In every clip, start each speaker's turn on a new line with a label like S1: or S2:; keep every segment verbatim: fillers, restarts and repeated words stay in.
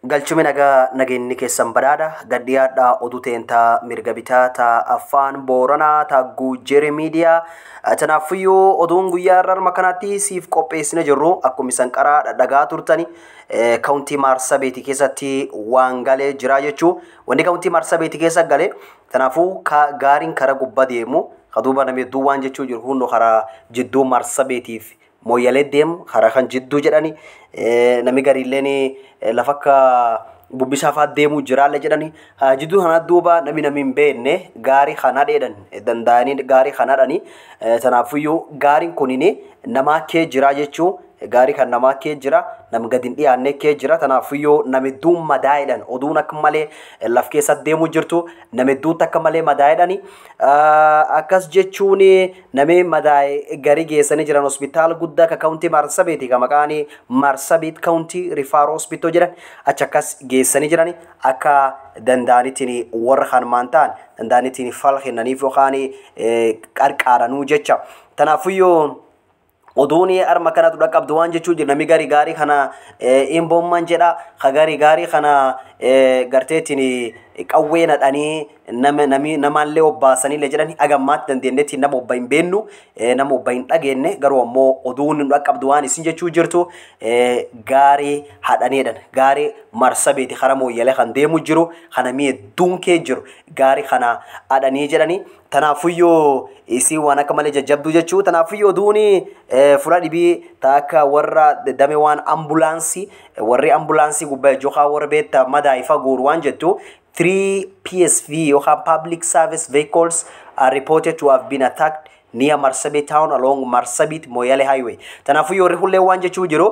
S1: galchumi naga naginni keessan badhaadha gaddiyaadha oduu teentaa mirga bitaa ta afaan booranaa ta Gujjere miidiyaa tanaafiyyuu oduun guyyaa irraa makanaatti siif qopheessine jirru akkuma isan qaraa dhagaa turtani kauntii Marsabit keessatti waan galee jira jechuu wanni kauntii Marsabit keessa galee tanaafuu gaariin kara gubba deemu kaduuba namni duwwaan jechuu jiru hundo kara jidduu Marsabitiif moyyalee deemu kara kan jidduu jedhani nami gariilleen lafakka bubbisaa faa deemu jiraalle jedhani jidduu kana duuba nami nami hin beekne gaarii kana dheedan danda'anii gaarii kana dhani tanaafiyyuu gaariin kunini namaa kee jira jechuu gaarii kan namaa kee jira nam gadin dhiyaanne kee jira tanaafiyyuu nami duun madaa'edhan oduun akka malee laf keessa deemu jirtu nami duun akka malee madaa'edhani akkas jechuun nami madaa'e garii geessanii jiran hospitaal guddaa ka kauntii Marsabit ka maqaanii Marsabit kauntii Rifaar hospitoo jedhan achi akkas geessanii jirani akka danda'anitiin warra kanmaan ta'an danda'anitiin fal kennaniif yookaan qarqaaranuu jecha tanaafiyyuu oduuni arma kana tu dhaqabdu waan jechuu jira nami gari gaarii kana imboomman jedha ka gari gaarii kana garteetiin qawweena dhanii nama nami namaallee obbaasanii jedhani agammaatti dandeenyetti nama obba hin beennu nama obba hin dhageenne garuu ammoo oduun dhaqabdu waan isin jechuu jirtu gaarii hadhaneedhan gaarii Marsabit kara mooyyalee kan deemu jiru kana mi'e duunkee jiru gaarii kana hadhanii jedhani tanaafiyyuu isii waan akka malee jajjabduu jechuu tanaafiyyuu oduuni fula dhibii taakka warra dame waan ambulaansii warri ambulaansii gubbaa jokaa warra beetta madaa'ifa guuru waan jettu three P S V yookaan public service vehicles are reported to have been attacked near Marsabit town along Marsabit Moyale highway tanaafiyyuu warri hullee waan jechuu jiru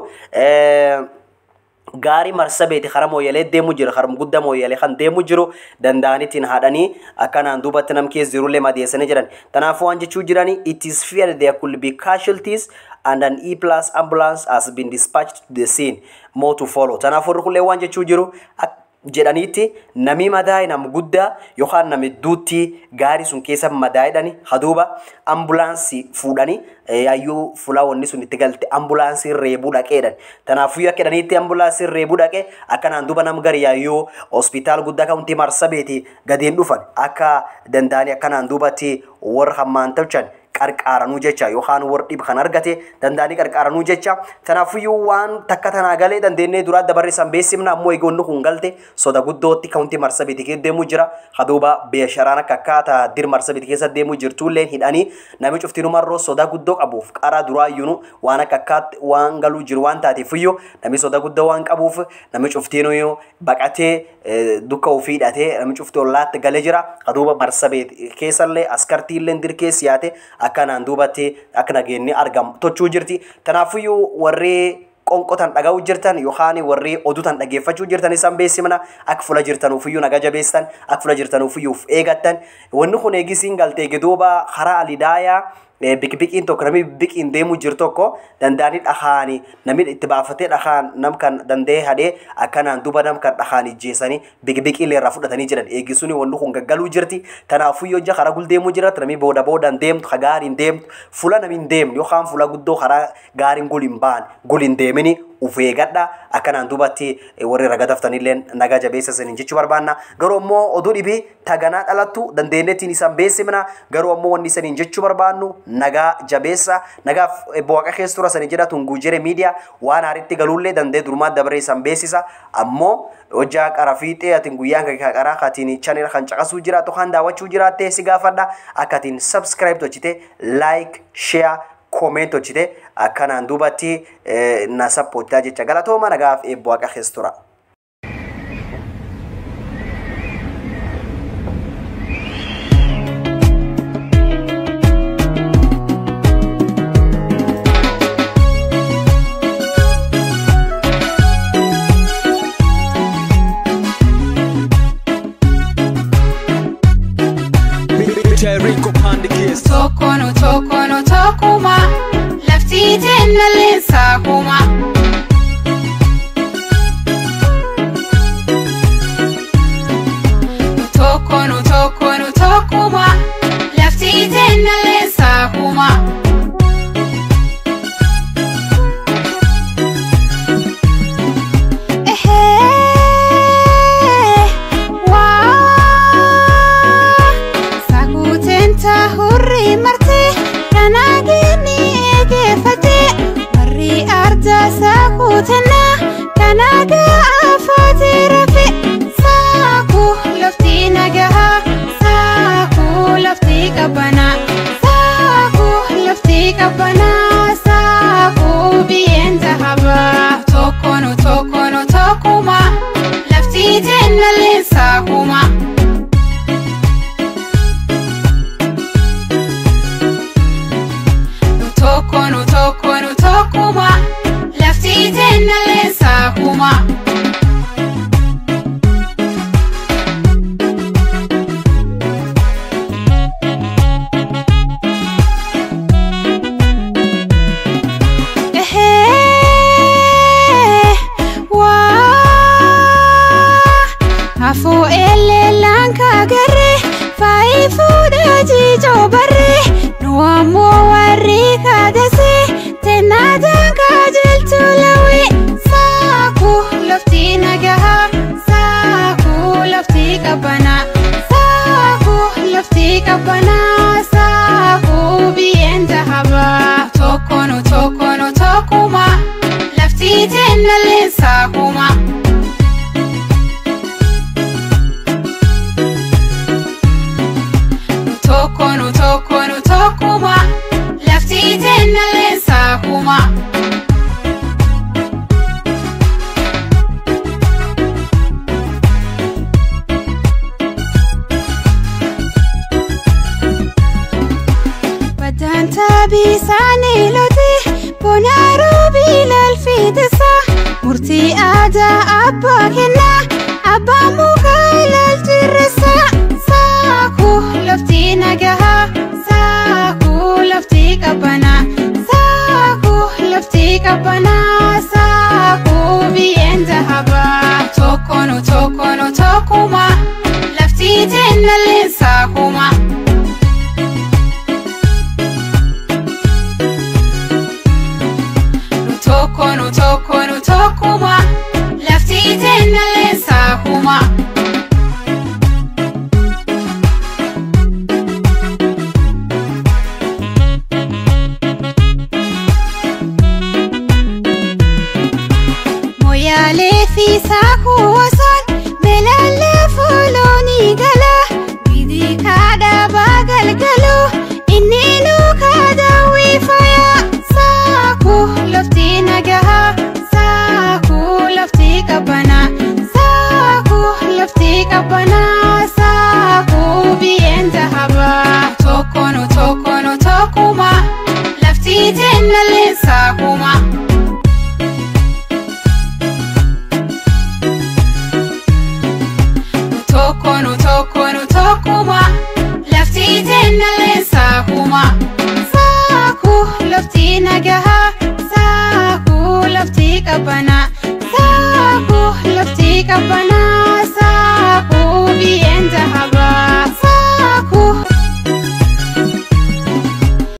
S1: gaarii Marsabit kara Moyale deemu jiru karam guddaa Moyale kan deemu jiru danda'anitiin haadhanii akkanaan duubatti nam keessa jirullee madeessanii jiran tanaafuu waan jechuu jirani it is feared there could be casualties and an E plus ambulance has been dispatched to the scene more to follow tanaafuu warri hullee waan jechuu jiru jedhaniiti nami madaa'e nam guddaa yookaan nami duutti gaarii sun keessa madaa'edhani haduuba ambulaansii fuudhanii yaayyuu fulaa wanni sun itti galte ambulaansii reebuu dhaqeedhan tanaafuu akka jedhaniitti ambulaansii reebuu dhaqee akkanaan duuba nam gari yaayyuu hospitaal guddaa kauntii Marsabit gadiin dhufan akka danda'anii akkanaan duubatti warra hammaan tolchan qarqaaranuu jecha yookaan warra dhib kan argate danda'anii qarqaaranuu jecha tanaafiyyuu waan takka tanaa galee dandeenyee duraa dabarrisan beesimna ammoo eegoonni kun galte soda guddootti kauntii Marsabit keessa deemu jira haduuba beesharaan akka akkaataa dir Marsabit keessa deemu jirtullee hidhanii nami cuftinumarroo soda guddoo qabuuf qaraa duraayyuu waan akka akkaatti waan galuu jiru waan taateefiyyuu nami soda guddoo waan qabuuf nami cuftinuyyuu baqatee dukka ofii hidhatee nami cuftii ollaatti galee jira haduuba Marsabit keessallee askartiillee dirkeessi yaate akkanaan duubatti akka nageenni argamu tochuu jirti tanaafiyyuu warri qonqotan dhaga'uu jirtan yookaan warri oduutan dhageeffachuu jirtan isan beesimna akka fula jirtanuufiyyuu naga jabeessan akka fula jirtanuufiyyuuf eegattan wanni kun eegisiin galtee giduuba karaa Alidaayaa bikibikiin tokko nami bikiin deemu jiru tokko danda'anii dhahaanii nami itti baafatee dhahaan nam kan danda'ee hadhee akkanaan duuba nam kan dhahaan ijjeessanii bikibikii irraa fudhatanii jiran eegisuun wanni kun gaggaluu jirti tanaafuu yoo karaa gul deemuu jirtu nami booda boodaan deemtu ka gaariin deemtu fula nami hin deemnu yookaan fula guddoo karaa gaariin gul hin baan gul hin deemini ufee gadha akkanaan duubatti warri raga daftanillee nagaa jabeessa saniin jechuu barbaanna garuu ammoo oduu dhibii taganaa dhalattu dandeenyettiin isan beesimna garuu ammoo wanni saniin jechuu barbaannu nagaa jabeessa nagaaf bu'aqa keessa tura sanii jedhatu Gujjere miidiyaa waan haaritti galuullee dandee durumaa dabaree isan beeksisa ammoo hojjaa qara fiixee atiin guyyaan kan qaraa katiin channel kan caqasuu jiraatu kan daawwachuu jiraatte si gaafadha akkatiin subscribe tochite like share comment tochite akkanaan duubatti na sappoottaa jecha galatooma nagaaf bu'aqa keessa tura.
S2: Tokkono tokkono tokkuma lafti jenna leensa kuma tenna lensa kuma. Nu tokko nu tokko nu tokkuma. Lafti tenna lensa kuma. Afu ele lanka gare fai fuda jijo bare nuamo wari kadase tenadan kajel tulawi saku lafti nagaha saku lafti kabana saku lafti kabana saku bien jahaba tokono tokono tokuma lafti tenna lensa kuma. Tokono tokono tokuma lafti tenna lensa kuma. Badanta bisani loti bonaru bilal fitsa murti ada abba kenna abba mukhalal tirsa saku lafti nagaha saku lafti kabana saku lafti kabana saku bien jahaba tokono tokono tokuma lafti tenna lensa kuma. Tokono tokono tokuma lafti tenna lensa kuma. Moyale fi saku wasan melale foloni gala bidi kada bagal galo inni nu kada wifaya saku lafti nagaha saku lafti kabana saku lafti kabana saku bien jahaba tokono tokono tokuma lafti tenna lensa kuma. Tokono tokono tokuma lafti tenna lensa kuma. Saku lafti nagaha saku lafti kabana saku lafti kabana